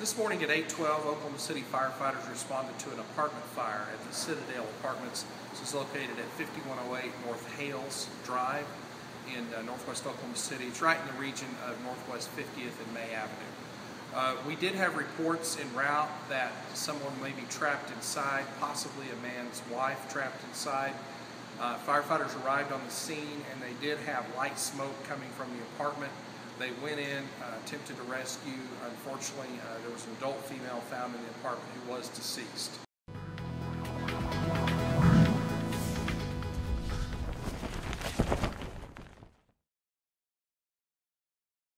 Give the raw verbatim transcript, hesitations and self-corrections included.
This morning at eight twelve, Oklahoma City firefighters responded to an apartment fire at the Citadel Apartments. This is located at fifty-one oh eight North Hales Drive in uh, northwest Oklahoma City. It's right in the region of Northwest fiftieth and May Avenue. Uh, we did have reports en route that someone may be trapped inside, possibly a man's wife trapped inside. Uh, firefighters arrived on the scene and they did have light smoke coming from the apartment. They went in, uh, attempted to rescue. Unfortunately, uh, there was an adult female found in the apartment who was deceased.